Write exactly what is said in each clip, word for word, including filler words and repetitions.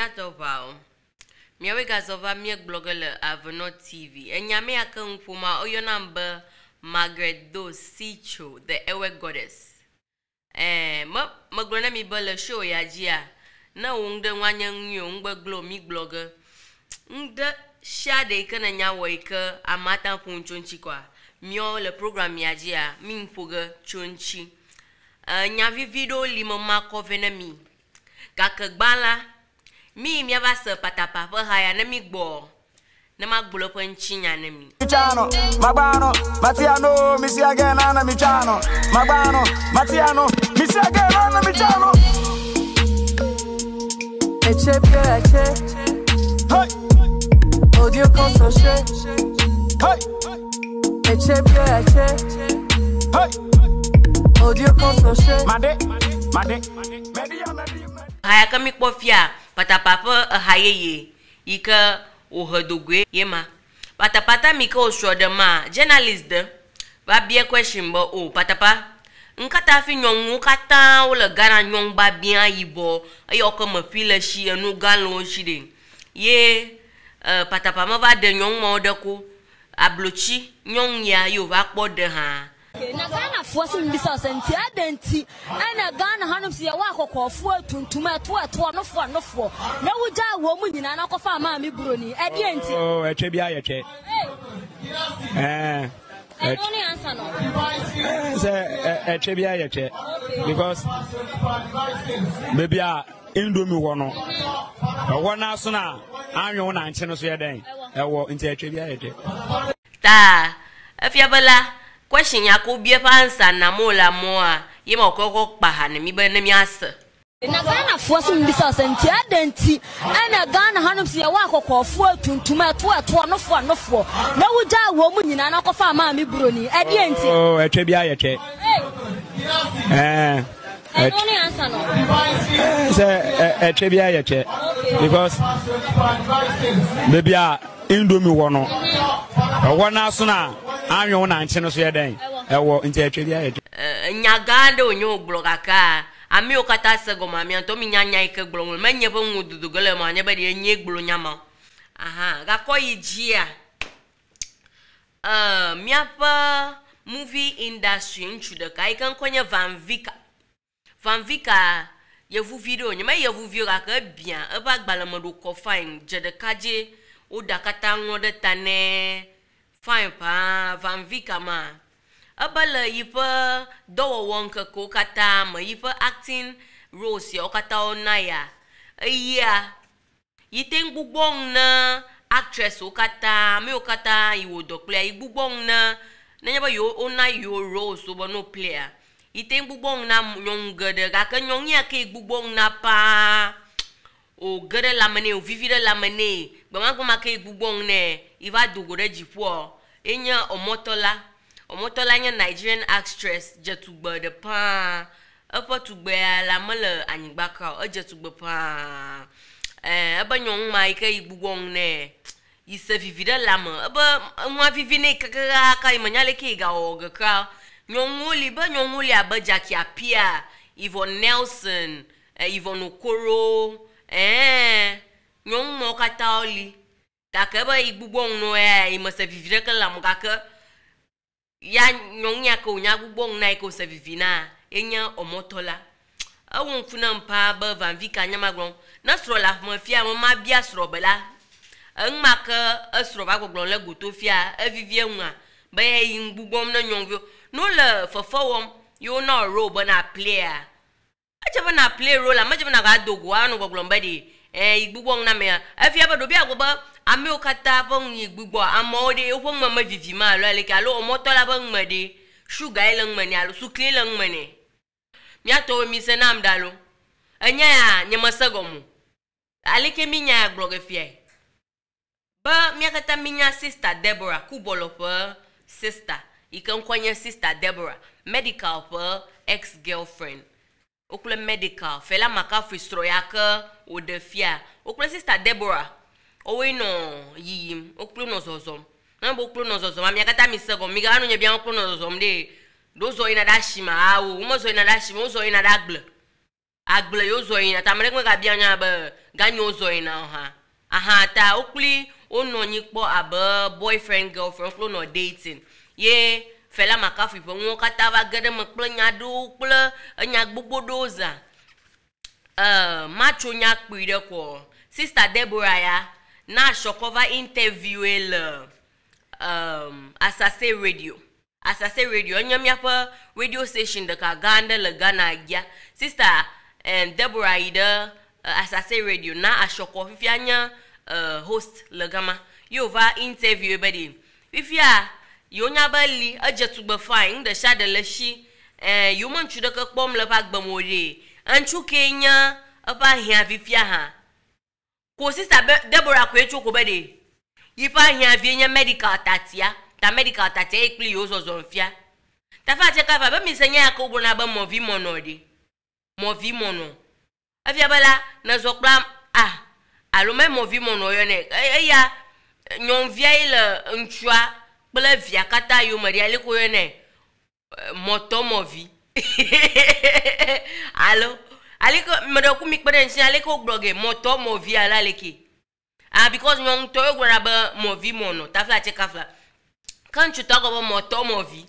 Mia Tovao. Mia we gazova mia blogger Aveno T V. And Yame akang puma o your number Margaret Do Sicho, the Ewe Goddess. Eh, ma magrona mi bala show ya jia. Na ungde wanyang yung ba glo mi blogger. Ngde shade kana nyawo ika amata punchonchi kwa. Mio le programme ya jia min poga chonchi. Uh, nyavi video limo mako venami. Kakagbala mi mi avasa patapa pa haya na mi gbo na magbulo panchinya na mi Michano Mabano Matiano mi si agena na Michano Mabano Matiano mi si agena na Michano Eche pie eche Hey Audio consoche Hey Eche pie eche Hey Audio consoche Made Made Media Media haya kami kofia patapapa hayeye ika ohadogwe yema patapata mika oshodema journalist de ba bia question bo o patapa nkata fi nyongu kata o le gana nyong ba bien yibo ayo ko ma file shi anu galo shi de ye uh, patapa ma va de nyong mo de ko ablochi nyong ya yo va kpo de ha na Ghana force mbisa senti adenti ana Ghana hanum si ya wako kofu tuntuma to to no fo no fo na wuja wo mu nyina na kofa ma mi broni edi enti oh eche bia eche eh I only answer no say eche bia eche because maybe a indomie wo no wo na so na anwo na nche no so ye den e wo nti eche bia eche ta afiabala question ya ko bie pansa na mola moa ye ma kokko kpa na mi ba na mi asa na Ghana force mbisa senti adenti ana Ghana hanum si ya wako kofu tuntuma to to no fo no fo na wuja wo mu nyina na kofa ma mi broni edi enti oh eche bia eche eh I only answer no say eche bia eche because maybe a indomie wo no wo na so na anwo na nche no so ye den e wo nti eche bia eche nyagande onyo bloga ka ami okata sego mami anto mi nyanya ike gbolo menye bo ngududu gele ma nya be de nye gbolo nyama aha ga ko yijia uh miapa movie industry nchu de kai kan konya Van Vika Van Vika ye vu video nyama ye vu video ka bien e ba gbalamodo ko fine je de kaje o dakata ngode tane fine pa Van Vika ma abala yipa do wonka ko kata ma yipa acting roles ya kata onaya iya yiteng bugbong na actress o kata me o kata iwo do play bugbong na nanya ba yo ona yo roles so ba no player yiteng bugbong na nyong gede ga ka nyong ya ke bugbong na pa o gede la mane o vivire la mane ba ma ko ma ke bugbong ne iva dogore jipo enya omotola omotola nya Nigerian actress jetugbe de pa apa tugbe la mele anyigbaka o jetugbe pa eh aba nyong mai ke igbugwong ne yise vivide la mo aba nwa vivine kakaka ka imanyale ke ga oga ka nyong oli ba nyong oli aba jaki apia Yvonne Nelson eh, Yvonne Okoro eh nyong mo kata oli takaba igbugwong no eh imase vivide ka la mo kaka ya nyong ya ko nya gbong na ko se vivina enya omotola awon funa mpa ba Van Vika nya magron na sro la mo fia mo ma bia sro bela en maka asro ba gbon le goto fia avivie nwa ba yin gbom na nyong no le fofowom yo na ro ba na player aja ba na play role ama je na ga dogo anu gbon ba di eh igbugbo na me afia ba do bia go ba ami okata bon igbugbo amode o pon mama vivi ma lo ale ka lo motola bon made sugar elang mani alo sukle lang mani mi ato mi senam dalo anya ya nyama sagomu ale ke minya blog fie ba mi akata minya sister Deborah kubolo pa sister ikan kwanya sister Deborah medical pa ex girlfriend okule medical fela maka frustro yaka o de fia okule sister Deborah owe no yiyim okule no zozom na bo okule no zozom ami akata mi sego mi ga anu nya bia okule no zozom de dozo ina da shima awo mo zo ina da shima o zo ina da agble agble yo zo ina tamre ko ga bia nya ba ganyo zoina ha aha ta okli ono nyikpo aba boyfriend girlfriend klo no dating ye fela makafu ipo nwo kata va gede mkple nyado kple nya gbogbodoza uh macho nya kpire ko sister Deborah ya na shokova interview el um Asase radio Asase radio nyam yapa radio station de ka ganda le Ghana gya sister and Deborah ida uh, Asase radio na ashoko fifianya uh, host le gama yo va interview bedi fifia yo nya bali ajetu be fine de sha de leshi eh yo man chude ka kpom le bag bamore anchu Kenya apa hia fifia ha ko sister Deborah ko echu ko bedi yipa hia vie medical tatia ta medical tatia ekli yo zo zonfia ta fa che ka fa be mi senya ka obo na ba movi mono de movi mono afia bala na zo klam ah alo me movi mono yo ne e ya nyon vie le nchua ple via kata yo maria le ko yo ne moto movi alo aliko medo ku mi kpeden si aliko bloge moto movi ala leki ah because nyon to yo gwara ba movi mono ta fla che ka fla can't you talk about moto movi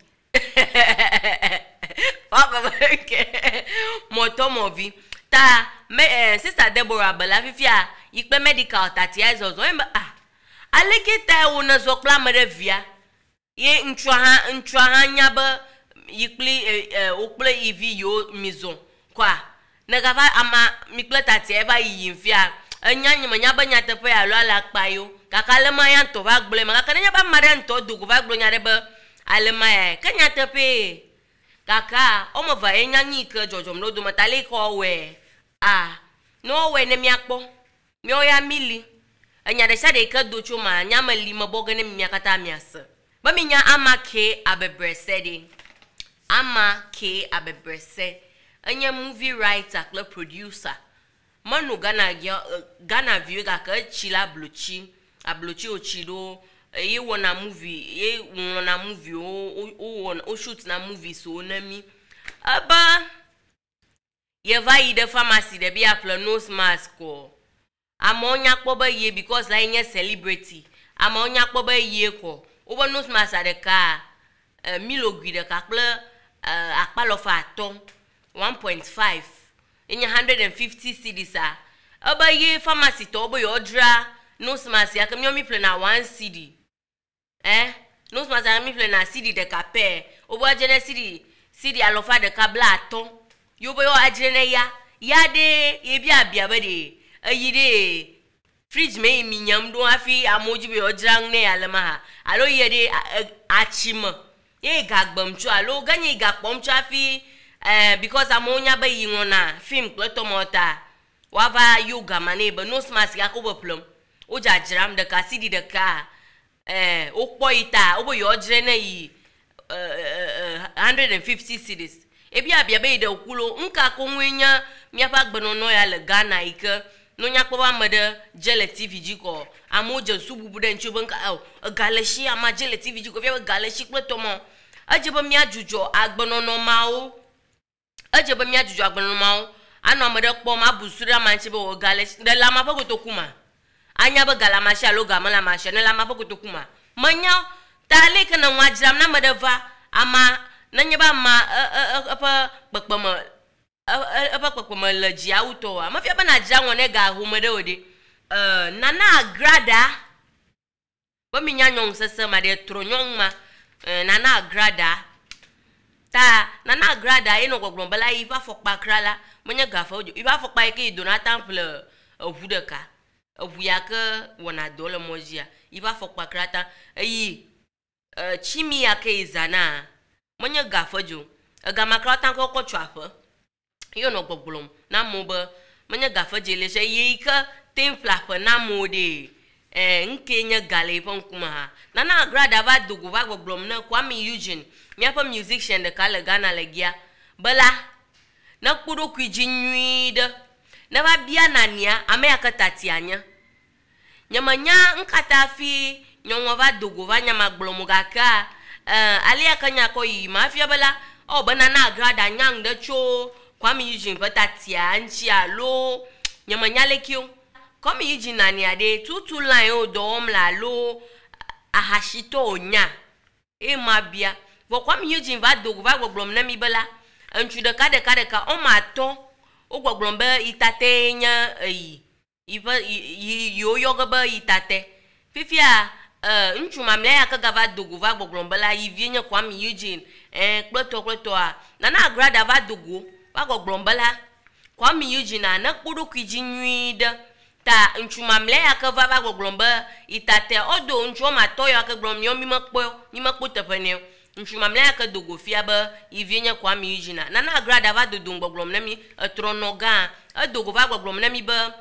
moto movi ta me eh, sister Deborah bala fifia ikpe medical tatia zo zo ah aleke ta wona zo kla mere via ye ntwa ha ntwa ha nya ba yikple eh, okple ivi yo mizon kwa nagava ama mikple tatia ba yimfia anya nyima nya ba nya tepe alo ala kpayo kakale ma yan to va gble ma kakane nya ba mare nto dugu va gble nya de ba ale ma e kanya tepe kaka o mo va enya ni ke jojom no do matale ko we ah no we ne mi akpo mi o ya mili anya de sha de ke do chuma nya ma li ma boga ne mi akata mi ase ba mi nya amake abebrese de amake abebrese anya movie writer club producer manu Ghana Ghana view ga ka chila blochi ablochi ochido ye wona movie ye wona movie o o o shoot na movie so na mi aba ye va ide pharmacy de bi apple nose mask ko amonya kpo ba ye because la nye celebrity amonya kpo ba ye ko o bo nose mask de ka milogui de ka ple akpalo fa aton one point five in one hundred fifty cedis ah aba ye pharmacy to obo yo dra nose mask ya kamyo mi play na one cedi eh nose mask ya mi play na cedi de ka pe obo ajene cedi cedi alofa de ka bla aton yo bo yo ajene ya ya de ye bia bia ba de ayi de fridge me mi nyam do afi amoji be yo drang ne alema ha alo ye de achima ye gagbam chu alo ganye gakpom chu afi eh because amonya ba yi wona film kletomota wava yoga manebe no smas ya ko boplom o jajram de ka sidi de ka eh o poita o bo yo jre na yi one hundred fifty cedis e bia bia be de okulo nka ko nwenya miapa gbeno no ya le Ghana ike no nya kpo ba mede jele T V ji ko amoje sububu de nchobo nka o galeshi ama jele T V ji ko bia galeshi kletomo ajebo mi ajujo agbeno no mawo ajebo mi ajuju agbonu mawo ano amade kpo ma busura manche be wo gale de la ma pokoto kuma anya be gala ma sha lo ga ma la ma sha ne la ma pokoto kuma manya ta le kana wa jram na madava ama na nyeba ma apa pekpema apa pekpema le ji auto ama fi ba na jra won ne ga hu mede ode eh nana agrada ba mi nya nyon sese ma de tro nyon ma nana agrada ta nana agrada eno gogbon bala iba fokpa krala monya gafa ojo iba fokpa ke Donathan ple ovudeka ovuyaka wona dole mojia iba fokpa krata yi chimi yake izana monya gafa jo gama krata ko ko chwafa yo no gbogbon na moba monya gafa jele se yika tem flapa na mode eh nkenya gale pon kuma nana agrada ba dugu ba gbogbon na Kwame Eugene miapa musician de kale Ghana legia bala na kpuro kwijinwida na ba bia nania ame akatatianya nyamanya nkata fi nyonwa va dogo va nyama glomugaka eh ali akanya ko yi mafia bala o banana agrada nyang de cho Kwame Eugene patatia nchi alo nyamanya lekio Kwame Eugene na ni ade tutu line o dom la lo ahashito onya e mabia bo Kwame Eugene va dogo va gbogbom na mi bela ntu de ka de ka de ka o ma ton o gbogbom be itate nya yi iba yo yo ga ba itate fifia eh ntu mamle ya ka va dogo va gbogbom bela yi vie nya Kwame Eugene eh kloto kloto a na na grada va dogo va gbogbom bela Kwame Eugene na kpuru kwiji nwida ta nchumamle ya ka va va gbogbomba itate odo nchu ma to ya ka gbom yo mi makpo mi makpo tepene nchumamle ya ka dogo fia ba ivienya Kwame Eugene na na grada va dodo gbogbom na mi tronoga adogo va gbogbom na mi ba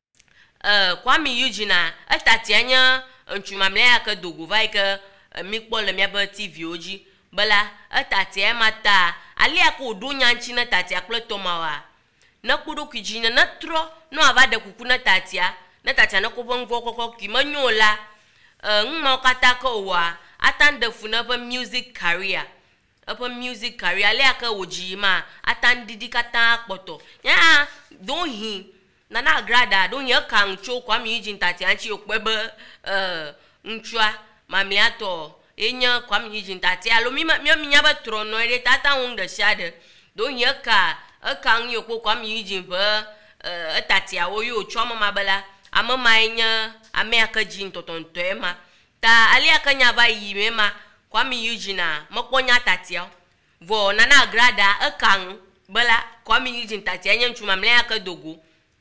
eh Kwame Eugene atati anya nchumamle ya ka dogo va ka mi kpo le mi ba T V oji bala atati e mata ali aka odo nyanchi na tati aklo tomawa na kudu kijina na tro no avada kukuna tatia na tatia na kubongo koko kimanyola ngma kata ko wa atanda funa pa music career apa music career le aka ojima atandidi kata kpoto ya don hi na na grada don ye kan cho Kwame Eugene tatia anchi okpebe eh nchua mamiato enya Kwame Eugene tatia lo mi mi mi nya ba tro no ere tata un de shade don ye ka akang yo ko Kwame Eugene ba atatia wo yo choma mabala amama enya ame akajin totonto ema ta ali akanya ba yime ma Kwame Eugene makonya tatia vo nana grada akang bala Kwame Eugene tatia nya nchuma mle akadogo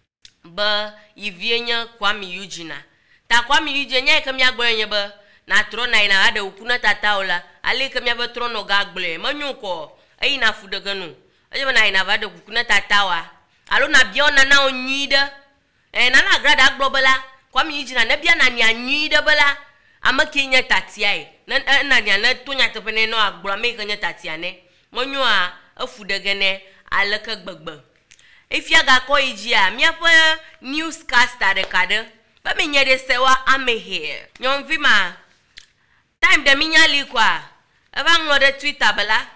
ba ivienya Kwame Eugene ta Kwame Eugene nya kamya gbonya ba na tro na ina ada ukuna tataola ali kamya ba tro no gagble manyuko ai na fudaganu aje na ina vado kukuna tatawa alo na biona na onyida eh na na grada globala Kwame Eugene na bia na nya nyida bala amakenya tatia e na na nya na tonya tepene no agbro amekenya tatia ne monyo a afudagene alaka gbagba ifia ga ko iji a miapa newscaster de kade ba menye de sewa amehe nyom vima time de minya likwa aba nglo de Twitter bala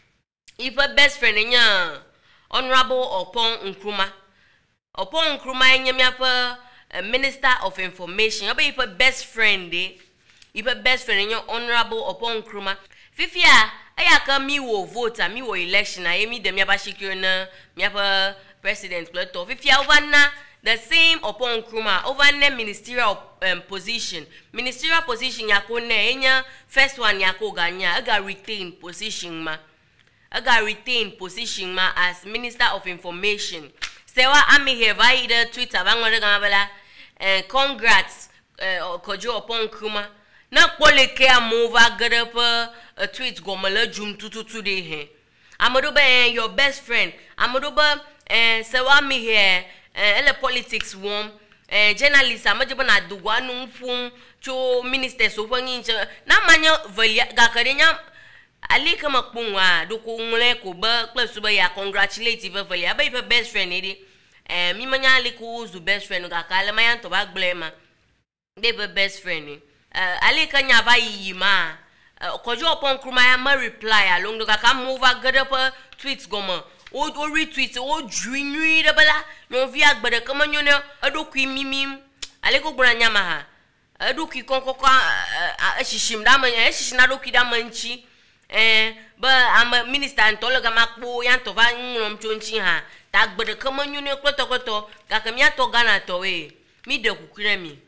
if a best friend nya Honorable Opon Nkrumah Opon Nkrumah nya miapa Minister of Information aba if a best friend de if a best friend nya Honorable Opon Nkrumah fifia ayaka mi wo vote mi wo election a emi de miapa shikiro na miapa president plato fifia over na the same Opon Nkrumah over na ministerial um, position ministerial position yako na enya first one yako ganya aga retain position ma aga retain position ma as Minister of Information sewa ami heva ida Twitter bangore gamabala and congrats uh, Kojo Opon Nkrumah na poleke amova gadapo a tweet gomala jum tututu de he amodoba eh, your best friend amodoba eh sewa mi here eh ele politics wom eh journalist amajiba na dugwa nu mfun cho minister so fanyi na manya valia gakarenya ali kama kpunwa doko ngule ko ba plus ba ya congratulate ba valia ba ipa best friend edi eh mi manya ali ko zu best friend gakala mayan to ba blema de ba best friend eh ali kanya ba yima Kojo Opon Nkrumah ma reply along the ka move agada tweets goma o o retweet o dwinwi de bala no vi agbada kama nyone adoku mimim ale ko gbara nyama ha adoku konkoko ashishim da man ashishina adoku da manchi eh ba am minister antologa makpo yan to va ngrom chonchi ha ta agbada kama nyone kloto kloto ka kamia to gana to we mi de kukure mi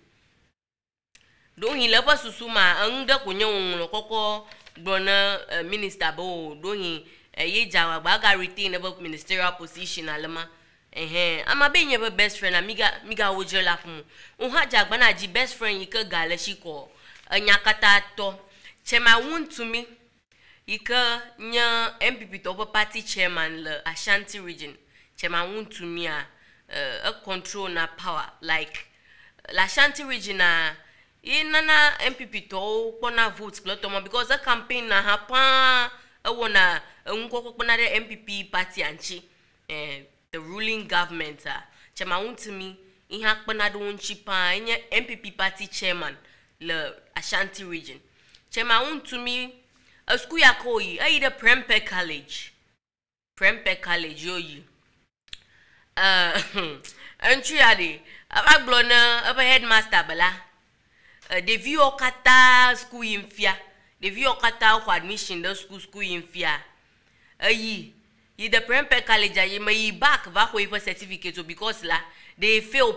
don hi lepa susuma anda kunyo nglo koko gbona minister bo don hi ye jawa ba ga retain about ministerial position alama eh ama be nye best friend amiga miga wojela fun un ha jagba na ji best friend yika gale shiko anya kata to chema won to me yika nya M P P to party chairman le Ashanti region chema won to me a a control na power like la Ashanti region na inana M P P to pona votes klotomo because the campaign na happen e wona nkoko pona the M P P party anchi eh the ruling government ah chema untimi ihe akpana do nchi pa enye M P P party chairman le Ashanti region chema untimi a school yakoyi e the Prempeh College Prempeh College yoyi uh entry ade aba glona aba headmaster bala the view okata school infia the view okata for admission the school school infia ayi yi the prempe college yi mai back va ko ipa certificate because la they fail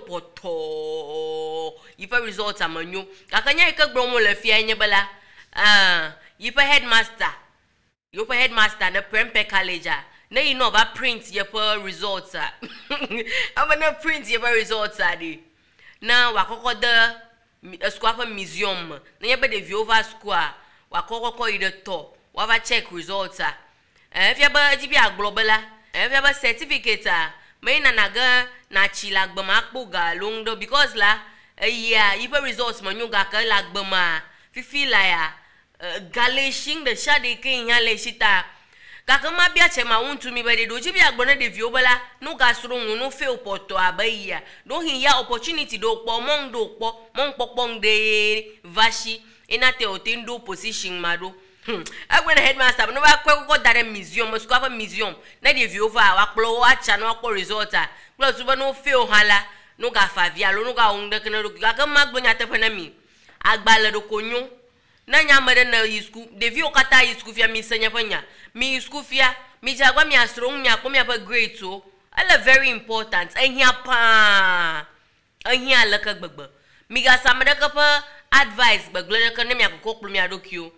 poto ipa results amanyo kakanya ika gbomo le fia nya bala ah ipa headmaster ipa headmaster the prempe college na you know about print your results ah aba na print your results ah di na wakoko the school museum na yebe the view over school wakoko ide to wava check results ah eh if you ba jibi global ah if you ba certificate ah me na naga na chila gbama akpoga longdo because la yeah you results man you ga ka la gbama fi fi la ya galishing the shade kin ya le shita kakama bia chema untu mi bede doji bia gbona de view bala no ga suru no fail poto abaya no hin ya opportunity do po mong do po mong popong de vashi inate otindo position mado hmm agbona headmaster no ba kwe ko dare museum school apa museum na de view over wa klo wa cha no ko result a plus ba no fail hala no ga favia lo no ga unde kana do kakama gbonya te na mi agbala do konyu na nyamere na yisku de view kata yisku fia mi senya panya mi yisku fia mi jagwa mi asrong nya ko mi apa grade so ala very important ehia pa ehia laka gbagba mi ga samada ka pa advice gbaglo na kan mi akoko mi adokio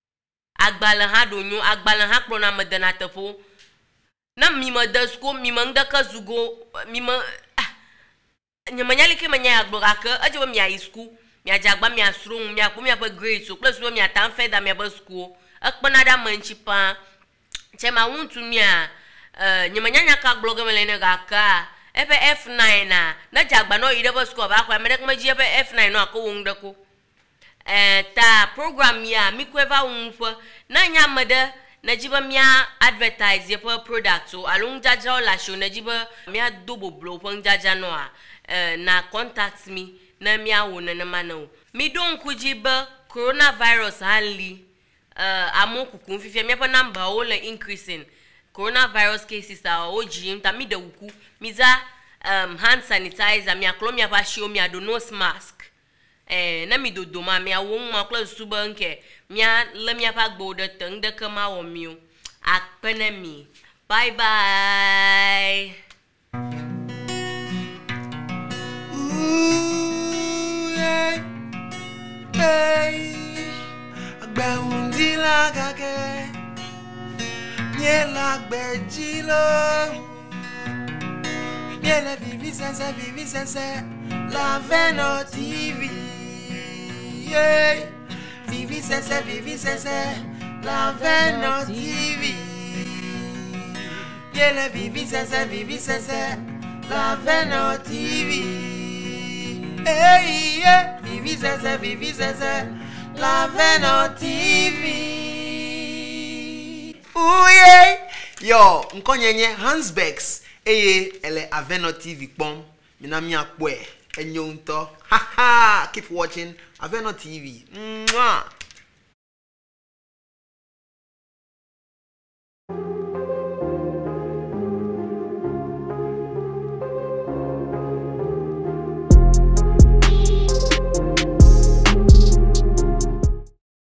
agbala ha donyo agbala ha kro na madana tapo na mi madasko mi mangda ka zugo mi ma nyamanyali ke manya agboga ka ajo mi yisku mi ajagba mi asrong mi akpo mi apa grade so plus mi atan fe da mi apa school akpana da manchipa chema untu mi a nyamanyanya ka blog melene ga ka ebe F nine na na jagba no ide ba school ba kwa medek ma ji ebe F nine no akọ won dako eh ta program ya mi kweva unfo na nyamade na jiba mi advertise your product so alung jaja la show na jiba mi double blow pon jaja no a na contact me na mi awo na na mano mi don kujiba coronavirus hanli uh amu kuku fifia mi pa number all increasing coronavirus cases are oji ta mi da wuku mi za um hand sanitizer mi aklo mi pa show mi ado nose mask eh na mi do do ma mi awo ma klo suba nke mi la mi pa gbo de tang de kama wo mi akpene mi bye bye. Hey, agbamundi la gage, miela gbejilo, miele vivi sense, vivi sense, la Veno T V. Yeah, vivi sense, vivi sense, la Veno T V. Miele vivi sense, vivi sense, la Veno T V. Hey, yeah, vivi sense, vivi sense, la Veno T V. Ooh, yeah. Yo, mkonyenye Hansbex, eye, ele Aveno T V pom, minami akwe, enyo unto. Ha ha, keep watching Aveno T V. Mwah.